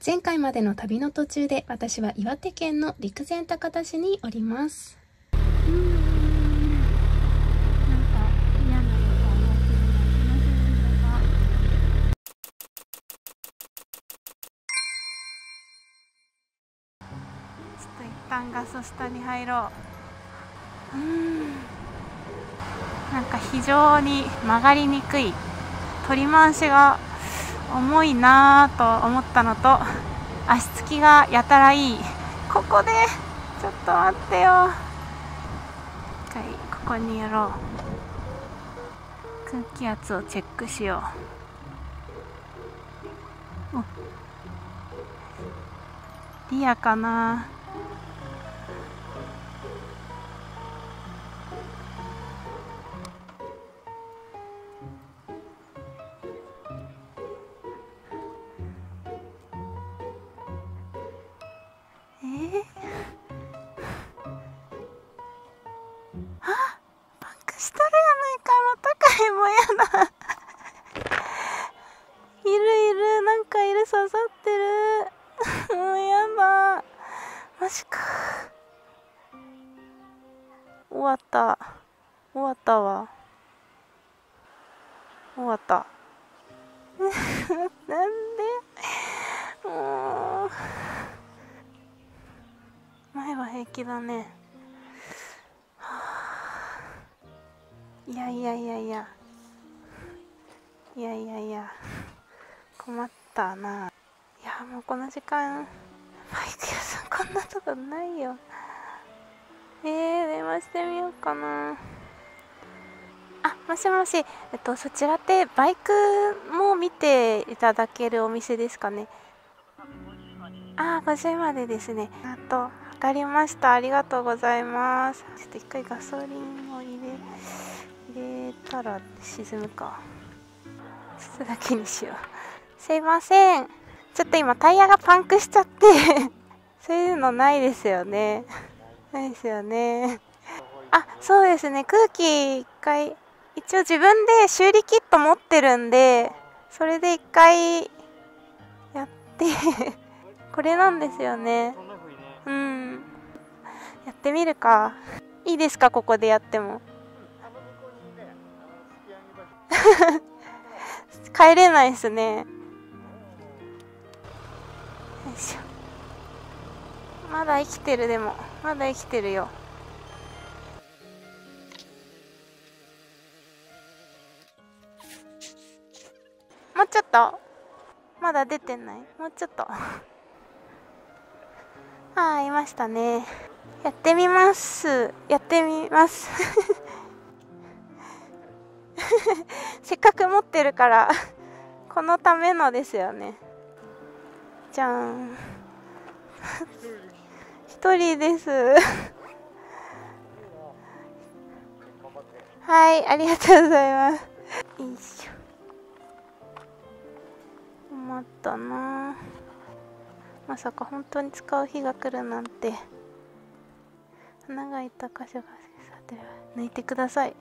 前回までの旅の途中で私は岩手県の陸前高田市におります。なんか嫌な予感がするな。ちょっと一旦ガソスタに入ろう。なんか非常に曲がりにくい、取り回しが重いなぁと思ったのと、足つきがやたらいい。ここでちょっと待ってよ。一回ここにやろう。空気圧をチェックしよう。リアかな。パンクしとるやないか。またかいもやな。いるなんかいる、刺さってる。もうやだ。マジか。終わったわ。終わった。なんでもう前は平気だね。いや困ったな。いやもうこの時間バイク屋さんこんなとこないよ。電話してみようかな。もしもし、そちらってバイクも見ていただけるお店ですかね。5時までですね。わかりました。ありがとうございます。ちょっと一回ガソリンを入れたら沈むか。ちょっとだけにしよう。すいません。ちょっと今タイヤがパンクしちゃってそういうのないですよね。ないですよね。そうですね。空気一回、一応自分で修理キット持ってるんで、それで一回やってこれなんですよね。やってみるか。いいですか、ここでやっても。帰れないですね。よいしょ。まだ生きてる。でもまだ生きてるよ。もうちょっと。まだ出てない。もうちょっといましたね。やってみますせっかく持ってるからこのためのですよね。じゃん一人ですはい、ありがとうございます。よいしょ。困ったな。まさか本当に使う日が来るなんて。穴が開いた箇所が抜いてください。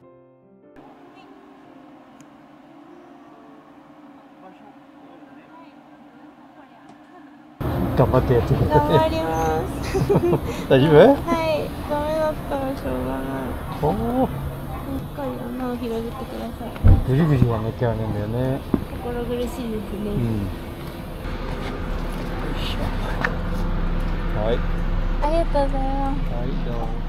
頑張ってやってください。 頑張ります大丈夫？ はい、ダメだったらしょうがない。しっかり穴を広げてください。 ぐりぐりやめてあるんだよね。 心苦しいですね。 はい。 ありがとうございます。 はい、どうも。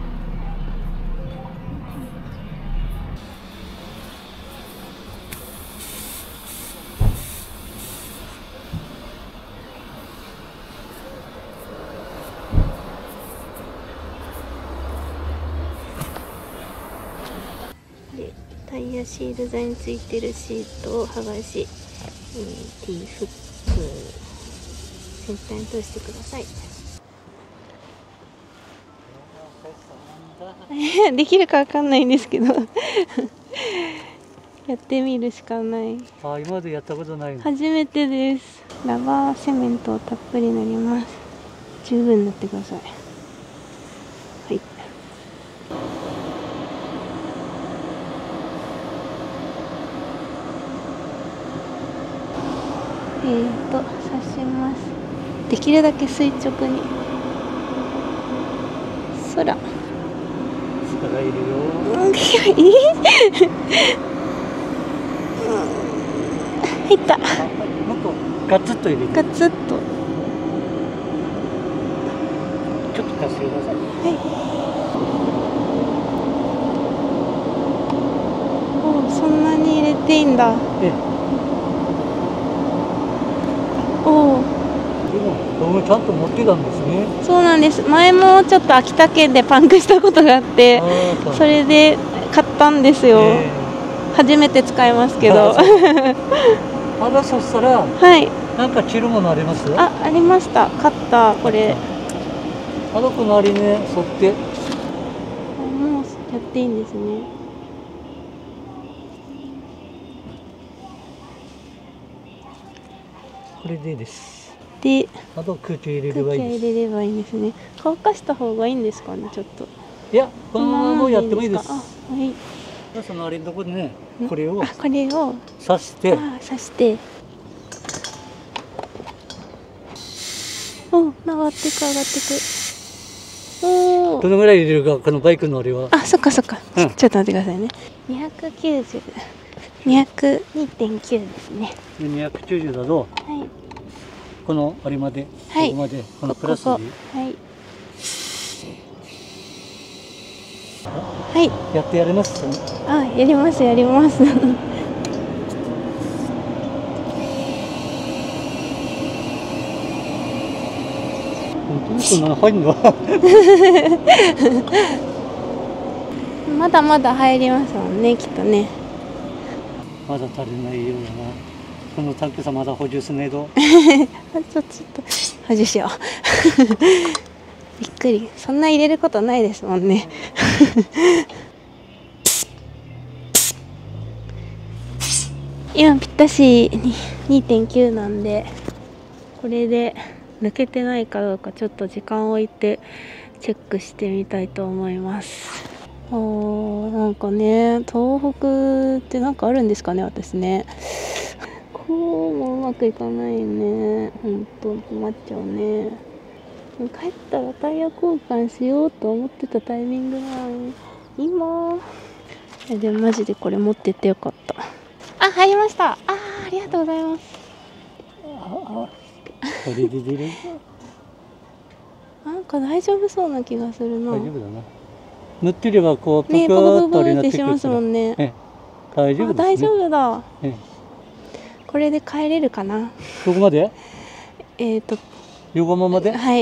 で、タイヤシール材についてるシートを剥がし、T フック先端に通してください。できるかわかんないんですけどやってみるしかない。 今までやったことないの？ 初めてです。ラバーセメントをたっぷり塗ります。十分塗ってください。はい。サッシます。できるだけ垂直に。空。 力いるよ。 うん、いい。入った。 もっとガツッと入れて。 ガツッと。 ちょっと貸してください。 はい。お、そんなに入れていいんだ。 ええ。 おお。 でも道具ちゃんと持ってたんですね。 そうなんです。前もちょっと秋田県でパンクしたことがあって、それで買ったんですよ。初めて使いますけど。 まだそしたら、 はい。 なんか切るものあります？ あ、ありました。カッター、これ。 このありね、沿って。 もうやっていいんですね。 これでいいです。 で、 あと空気入れればいいです。 空気入れればいいんですね。乾かした方がいいんですかね、ちょっと。 いや、このままもやってもいいです。 はい。 そのあれのところでね、これを刺して。 刺して。お、上がってく上がってく。おお。 どのぐらい入れるか、このバイクのあれは。 あ、そっかそっか。ちょっと待ってくださいね。290。202.9ですね。 290だと。 はい。 このあれまで。 はい。 ここまで、このプラスで。 はい。はい。 やってやれます。 あ、やりますやります。 本当にそんなの入んの？ まだまだ入りますもんね、きっとね。 まだ足りないようだな。このタンクさまだ補充すねえと。 ちょっと補充しよう。びっくり。そんな入れることないですもんね。今ぴったしに 2.9 なんで、これで抜けてないかどうかちょっと時間を置いてチェックしてみたいと思います。なんかね、東北ってなんかあるんですかね、私ね。こうもうまくいかないね。ほんと困っちゃうね。帰ったらタイヤ交換しようと思ってたタイミングなのに、今。いやでもマジでこれ持ってってよかった。あ、入りました。ありがとうございます。 これで出る？ なんか大丈夫そうな気がするな。 大丈夫だな。塗ってればこうぷくね、ポーコポコっっとあれになっててしますもんね。 大丈夫ですね。 大丈夫だ。これで帰れるかな。 どこまで？横浜まで？ はい。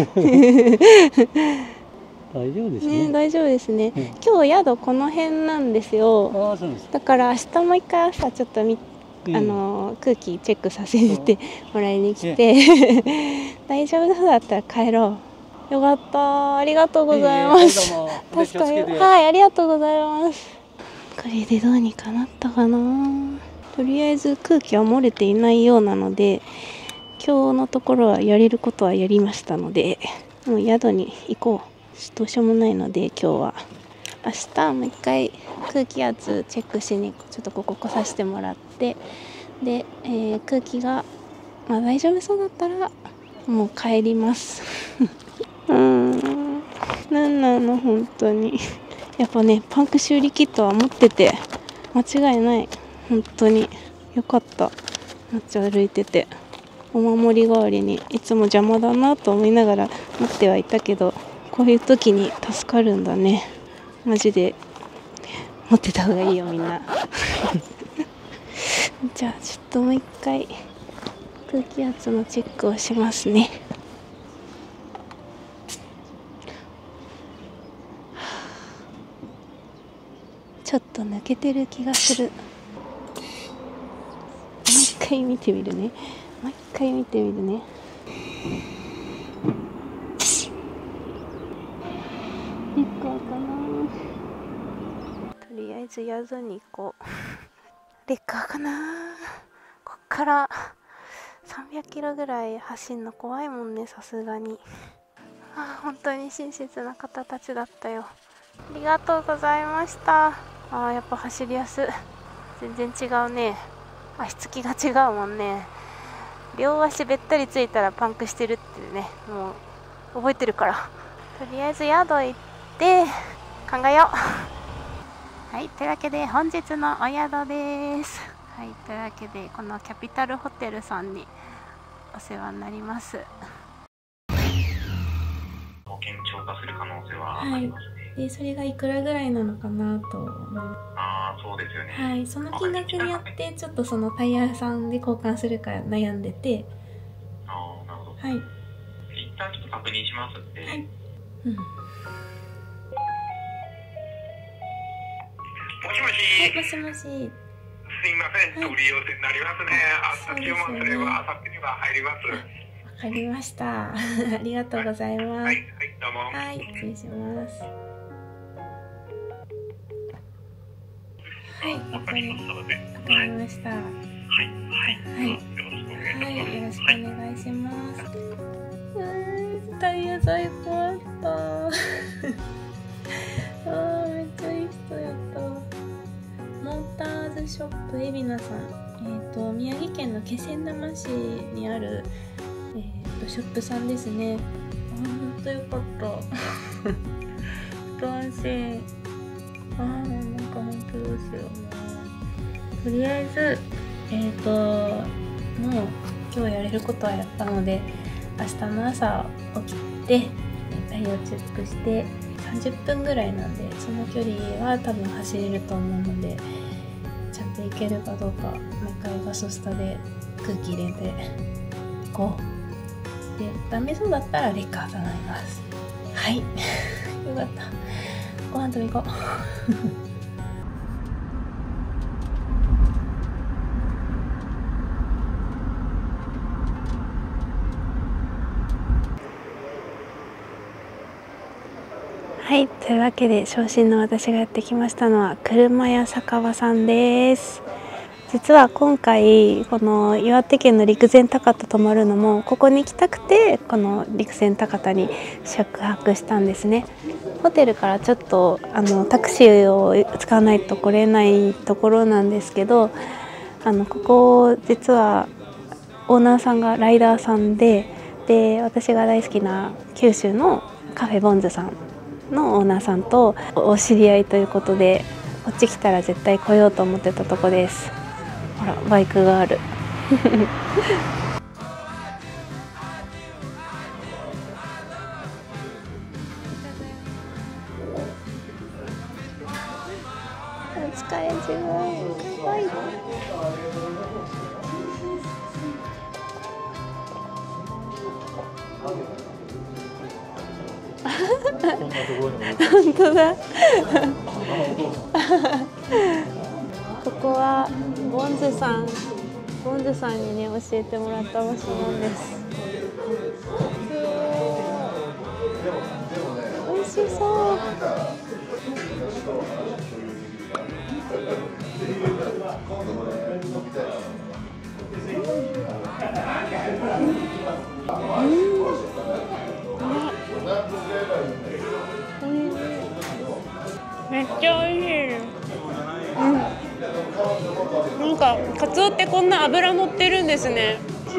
大丈夫ですね。 大丈夫ですね。今日宿この辺なんですよ。 そうです。 だから明日も一回朝ちょっと空気チェックさせてもらいに来て、大丈夫だったら帰ろう。よかった。ありがとうございます。助かる。はい、ありがとうございます。これでどうにかなったかな。とりあえず空気は漏れていないようなので、今日のところはやれることはやりましたので、もう宿に行こう。どうしようもないので今日は。明日もう一回空気圧チェックしにちょっとここ来させてもらって、で、空気が、大丈夫そうだったらもう帰ります。なんなの本当に。やっぱね、パンク修理キットは持ってて間違いない。本当によかった。街歩いててお守り代わりにいつも邪魔だなと思いながら持ってはいたけど、こういう時に助かるんだね。マジで持ってた方がいいよみんな。じゃあちょっともう一回空気圧のチェックをしますね。ちょっと抜けてる気がする。もう一回見てみるね。いいかな。とりあえず宿に行こう。レッカーかな。こっから300キロぐらい走んの怖いもんね、さすがに。本当に親切な方たちだったよ。ありがとうございました。やっぱ走りやすい。全然違うね。足つきが違うもんね。 両足べったりついたらパンクしてるってね、もう覚えてるから。とりあえず宿行って考えよう。はい、というわけで本日のお宿です。はい、というわけでこのキャピタルホテルさんにお世話になります。 保険超過する可能性はありますね。 でそれがいくらぐらいなのかなと。 ああ、そうですよね。 はい、その金額によってちょっとそのタイヤ屋さんで交換するか悩んでて。 ああ、なるほど。 はい。 一旦ちょっと確認しますんで。はい。 うん。 もしもし。 はい、もしもし。 すいません、取り寄せになりますね。明日注文すれば明後日には入ります。 わかりました。ありがとうございます。 はい、どうも。 はい、失礼します。はい、わかりました。はい、よろしくお願いします。タイヤ最高だった。めっちゃいい人やった。モーターズショップ海老名さん、宮城県の気仙沼市にある、ショップさんですね。ほんとよかった。一安心。なんかほんとどうしよう。とりあえずもう今日やれることはやったので、明日の朝起きてタイヤをチェックして30分ぐらいなんで、その距離は多分走れると思うので、ちゃんと行けるかどうかもう一回ガソスタで空気入れて行こう。でダメそうだったらレッカー頼みます。はいよかった。ご飯食べ行こう。はい、というわけで昇進の私がやってきましたのは車屋酒場さんです。実は今回この岩手県の陸前高田泊まるのもここに行きたくて、この陸前高田に宿泊したんですね。ホテルからちょっとタクシーを使わないと来れないところなんですけど、ここ実はオーナーさんがライダーさんで、私が大好きな九州のカフェボンズさんのオーナーさんとお知り合いということで、こっち来たら絶対来ようと思ってたとこです。ほらバイクがある。お疲れ自分。はい。本当だ。ここはボンズさんにね教えてもらった場所なんです。美味しそう。めっちゃ美味しい。なんかカツオってこんな脂乗ってるんですね。あり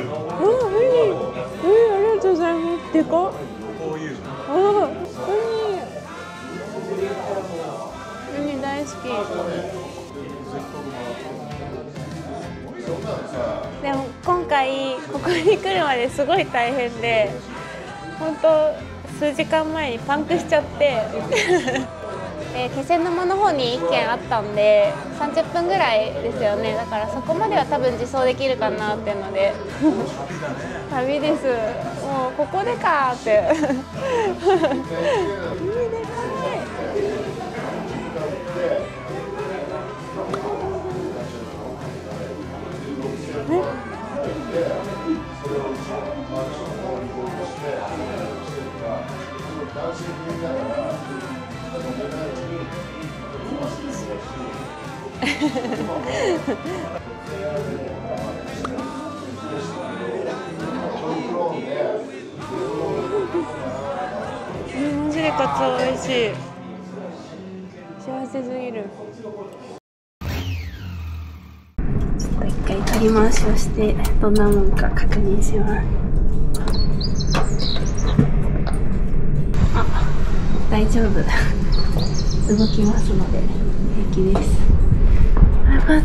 がとうございます。でかっ。ウニ大好き。でも今回ここに来るまですごい大変で、本当数時間前にパンクしちゃって。気仙沼の方に1軒あったんで30分ぐらいですよね。だからそこまでは多分自走できるかなっていうので旅です。もうここでかーって海でかマジでカツオ美味しい。幸せすぎる。ちょっと一回食り回しをしてどんなもんか確認します。あ、大丈夫動きますので平気です。よかった。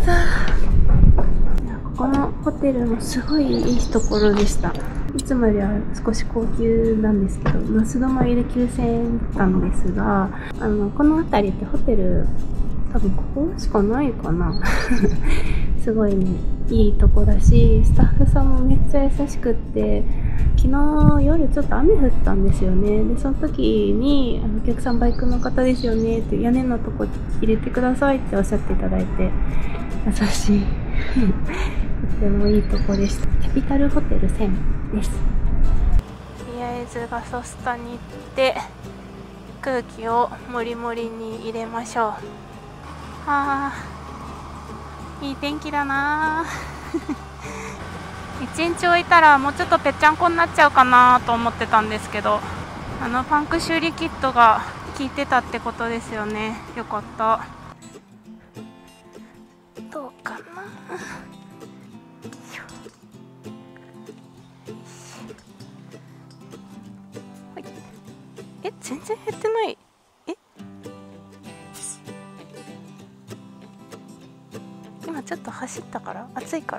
このホテルもすごいいいところでした。いつもよりは少し高級なんですけど、素泊まりで9000円だったんですが、この辺りってホテル多分ここしかないかなすごいね、いいとこだし、スタッフさんもめっちゃ優しくって、昨日夜ちょっと雨降ったんですよね。で、その時にお客さんバイクの方ですよねって、屋根のとこ入れてくださいっておっしゃっていただいて、優しいとてもいいとこでした。キャピタルホテル1000です。とりあえずガソスタに行って空気をもりもりに入れましょう。いい天気だな一日置いたらもうちょっとぺっちゃんこになっちゃうかなと思ってたんですけど、パンク修理キットが効いてたってことですよね。よかった。どうかな。全然減ってない。今ちょっと走ったから暑いから、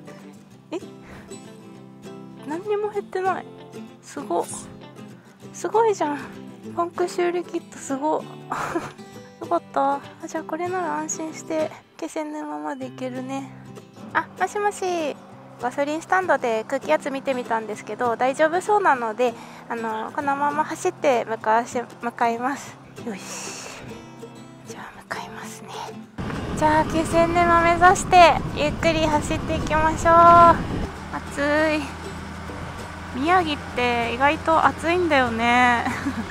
何にも減ってない。すごいじゃん。パンク修理キットすごよかった。じゃあこれなら安心して気仙沼まで行けるね。もしもし、ガソリンスタンドで空気圧見てみたんですけど大丈夫そうなので、このまま走って向かいます。よし、じゃあ向かいますね。じゃあ気仙沼目指してゆっくり走っていきましょう。暑い。宮城って意外と暑いんだよね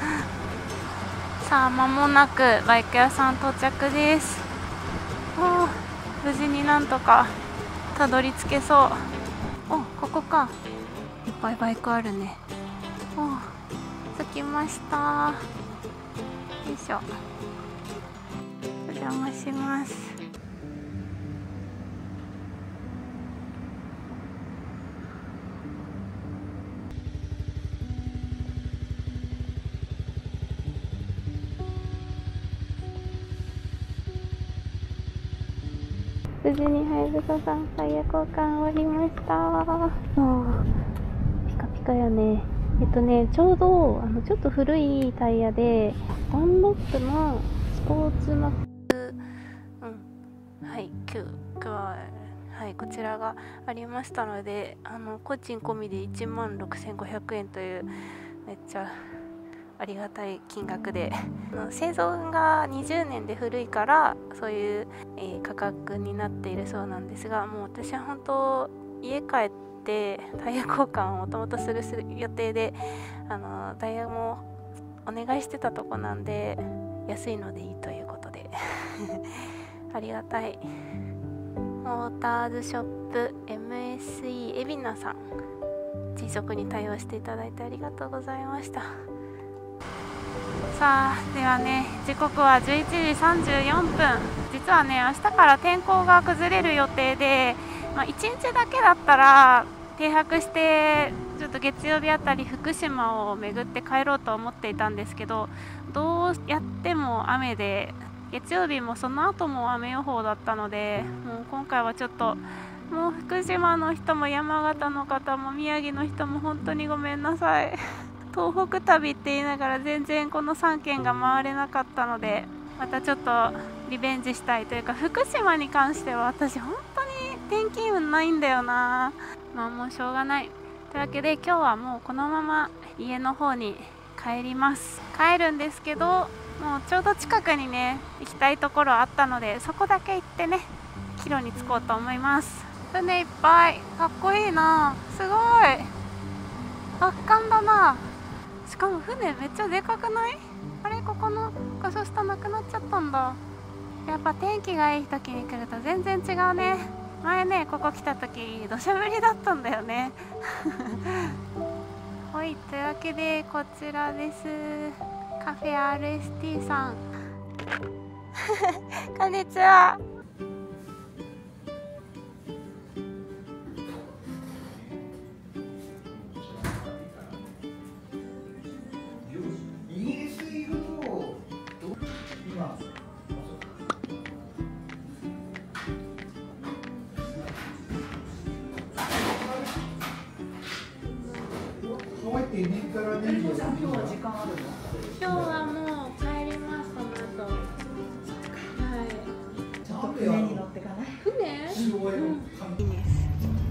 さあ間もなくバイク屋さん到着です。無事になんとかたどり着けそう。ここか。いっぱいバイクあるね。着きました。よいしょ。お邪魔します。無事にハイブサさんタイヤ交換終わりました。ピカピカやね。ちょうどちょっと古いタイヤでダンロップのスポーツマック、こちらがありましたので、工賃込みで16,500円というめっちゃありがたい金額で、製造が20年で古いからそういう、価格になっているそうなんですが、もう私は本当家帰ってタイヤ交換をもともとする予定で、タイヤもお願いしてたとこなんで安いのでいいということでありがたい。モーターズショップ MSE 海老名さん、迅速に対応していただいてありがとうございました。さあ、ではね、時刻は11時34分。実はね、明日から天候が崩れる予定で、1日だけだったら停泊してちょっと月曜日あたり福島を巡って帰ろうと思っていたんですけど、どうやっても雨で、月曜日もその後も雨予報だったので、もう今回はちょっともう福島の人も山形の方も宮城の人も本当にごめんなさい。東北旅って言いながら全然この3県が回れなかったので、またちょっとリベンジしたいというか、福島に関しては私本当に天気運ないんだよな。もうしょうがない。というわけで今日はもうこのまま家の方に帰ります。帰るんですけど、もうちょうど近くにね行きたいところあったので、そこだけ行ってね帰路に着こうと思います。船いっぱい、かっこいいな。すごい圧巻だな。しかも船めっちゃでかくない？あれ、ここのガソスタなくなっちゃったんだ。やっぱ天気がいい時に来ると全然違うね。前ね、ここ来た時土砂降りだったんだよねはい、というわけでこちらです。カフェ RST さんこんにちは。 今日はもう帰ります、この後。はい。船に乗ってかない？船？いいです。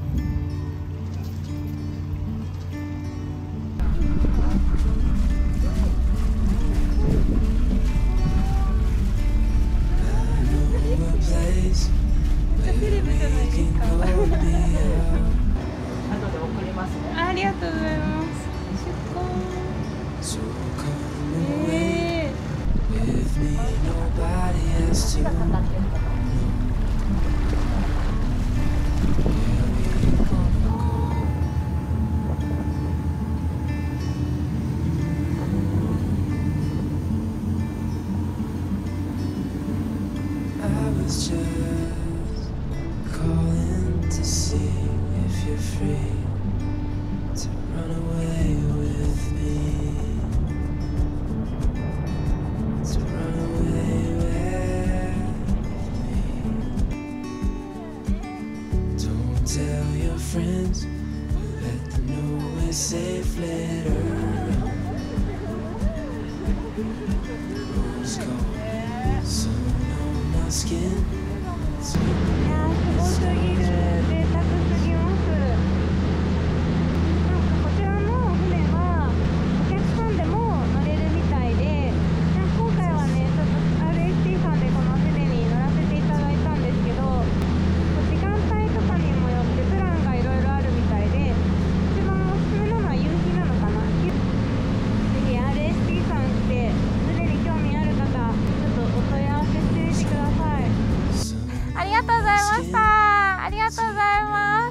テレビじゃないですか。後で送りますね。ありがとうございます。出 calling to see if you're free to run away with me, to run away with me. Don't tell your friends, let them know we're safe later. Rose gold, sun on our skin. いやー、すごすぎる。贅沢すぎます。なんかこちらの船はお客さんでも乗れるみたいで、今回はね、ちょっと RST さんでこの船に乗らせていただいたんですけど、時間帯とかにもよってプランがいろいろあるみたいで、一番おすすめなのは夕日なのかな。ぜひ RST さん来て船に興味ある方、ちょっとお問い合わせしてみてください。ありがとうございました。ありがとうございます。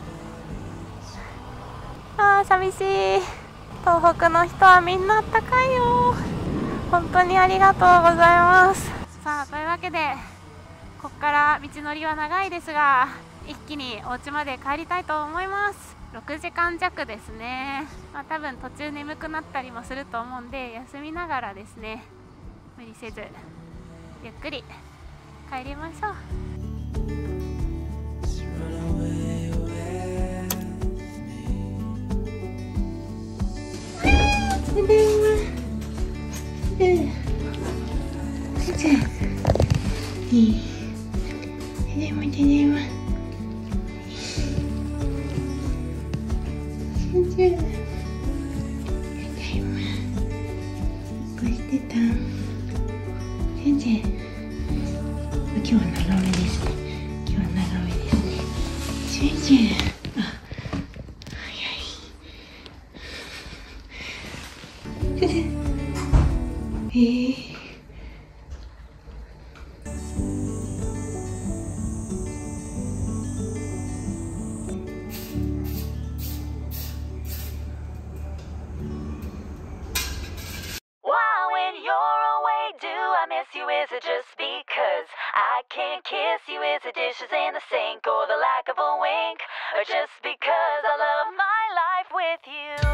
あー、寂しい。東北の人はみんなあったかいよ。本当にありがとうございます。さあ、というわけでここから道のりは長いですが、一気にお家まで帰りたいと思います。6時間弱ですね。多分途中眠くなったりもすると思うんで、休みながらですね、無理せずゆっくり帰りましょう。今日は長めですね。今日は長めですね。ジュンジュン。あ、早い。 Is it just because I can't kiss you? Is it dishes in the sink or the lack of a wink? Or just because I love my life with you?